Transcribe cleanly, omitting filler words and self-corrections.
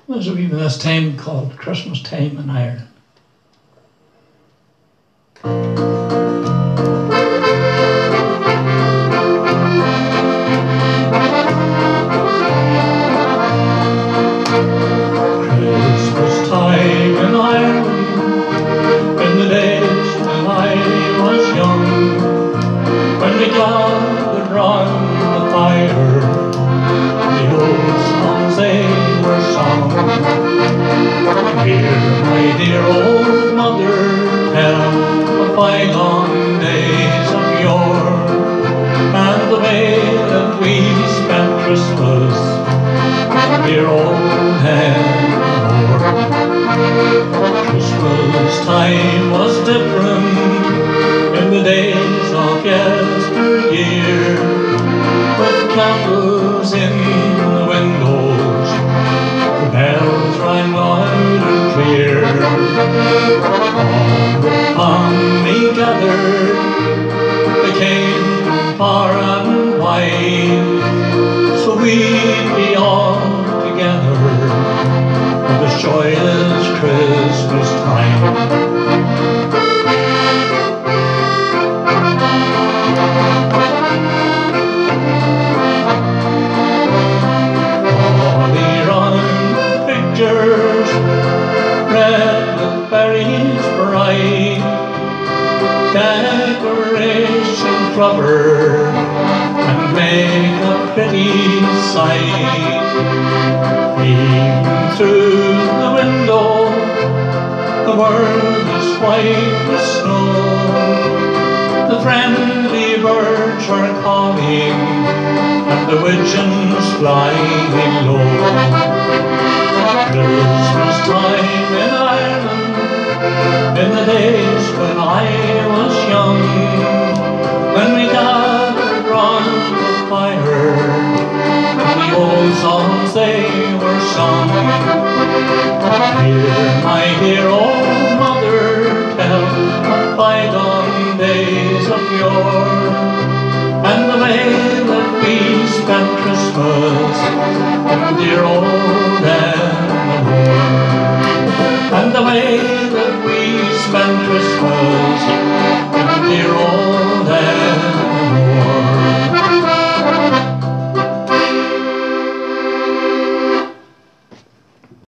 There's even this time called Christmas time in Ireland. Christmas time in Ireland, in the days when I was young, when we gathered round the fire, the old songs they were sung. Hear my dear old mother tell of bygone days of yore, and the way that we spent Christmas in dear old Henmore. Christmas time was different in the days of yesteryear, with candles in the windows, the bells rang loud and clear. All the family gathered, they came from far and wide, so we'd be all together for this joyous Christmas time. Red with berries bright, decoration clever, and make a pretty sight. Even through the window, the world is white with snow. The friendly birds are calling, and the widgeons fly low. Christmas time in Ireland, in the days when I was young, when we gathered round the fire, and the old songs they were sung. Hear my dear old mother tell of bygone days of yore, and the way that we spent Christmas in dear old Henmore, and the way that we